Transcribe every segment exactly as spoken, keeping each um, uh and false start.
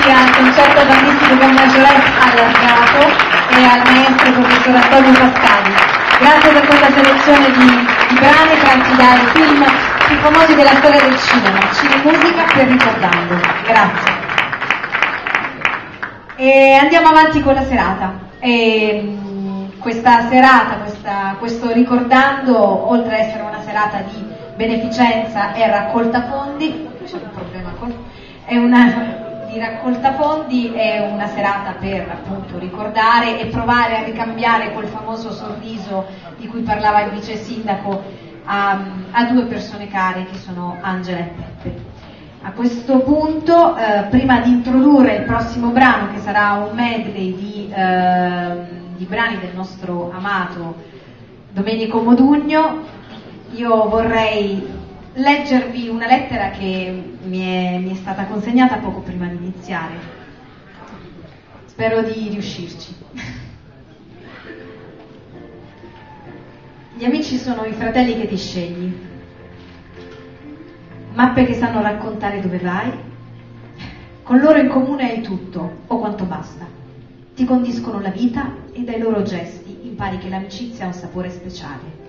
al concerto bandistico con Majorette allargato e al maestro professor Antonio Pascali. Grazie per questa selezione di, di brani tratti dai film più famosi della storia del cinema, Cinemusica per Ricordando. Grazie. E andiamo avanti con la serata. E, questa serata, questa, questo Ricordando, oltre ad essere una serata di beneficenza e raccolta fondi, c'è un problema con, è una di raccolta fondi, è una serata per appunto ricordare e provare a ricambiare quel famoso sorriso di cui parlava il vice sindaco a, a due persone care che sono Angela e Peppe. A questo punto, eh, prima di introdurre il prossimo brano, che sarà un medley di, eh, di brani del nostro amato Domenico Modugno, io vorrei leggervi una lettera che mi è, mi è stata consegnata poco prima di iniziare. Spero di riuscirci. Gli amici sono i fratelli che ti scegli, mappe che sanno raccontare dove vai, con loro in comune hai tutto, o quanto basta. Ti condiscono la vita e dai loro gesti impari che l'amicizia ha un sapore speciale.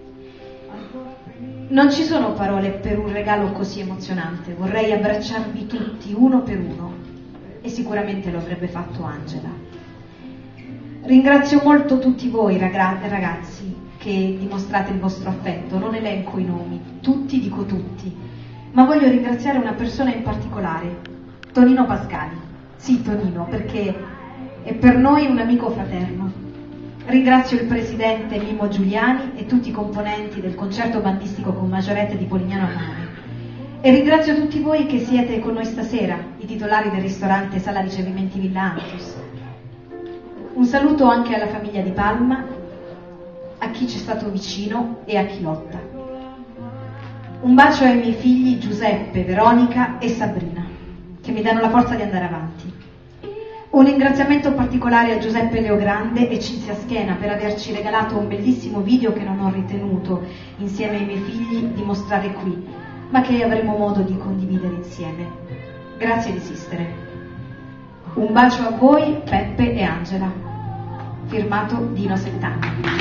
Non ci sono parole per un regalo così emozionante, vorrei abbracciarvi tutti uno per uno e sicuramente lo avrebbe fatto Angela. Ringrazio molto tutti voi ragazzi che dimostrate il vostro affetto, non elenco i nomi, tutti dico tutti, ma voglio ringraziare una persona in particolare, Tonino Pascali. Sì, Tonino, perché è per noi un amico fraterno. Ringrazio il presidente Mimmo Giuliani e tutti i componenti del concerto bandistico con Majorette di Polignano a Mare. E ringrazio tutti voi che siete con noi stasera, i titolari del ristorante Sala Ricevimenti Villa Antius. Un saluto anche alla famiglia di Palma, a chi ci è stato vicino e a chi lotta. Un bacio ai miei figli Giuseppe, Veronica e Sabrina, che mi danno la forza di andare avanti. Un ringraziamento particolare a Giuseppe Leogrande e Cinzia Schiena per averci regalato un bellissimo video che non ho ritenuto, insieme ai miei figli, di mostrare qui, ma che avremo modo di condividere insieme. Grazie di esistere. Un bacio a voi, Peppe e Angela. Firmato Dino Settani.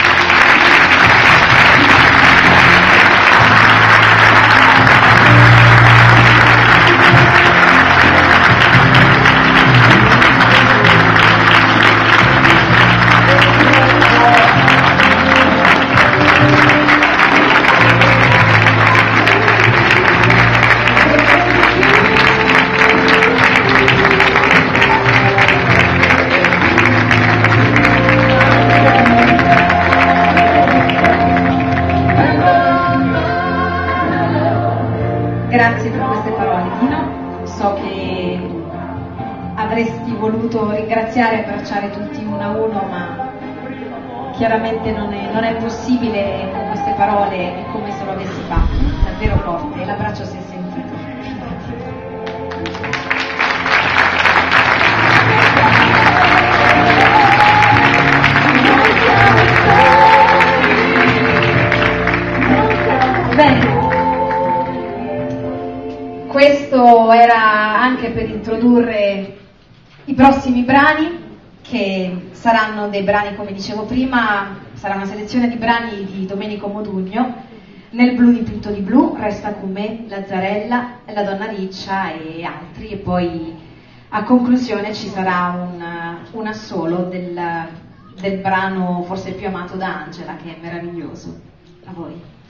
Grazie per queste parole, Dino. So che avresti voluto ringraziare e abbracciare tutti uno a uno, ma chiaramente non è, non è possibile con queste parole, è come se lo avessi fatto, davvero forte, e l'abbraccio si è sentito. Bene. Questo era anche per introdurre i prossimi brani, che saranno dei brani, come dicevo prima, sarà una selezione di brani di Domenico Modugno, Nel blu dipinto di blu, Resta con me, Lazzarella, La donna riccia e altri, e poi a conclusione ci sarà un, un assolo del, del brano forse più amato da Angela, che è meraviglioso. A voi.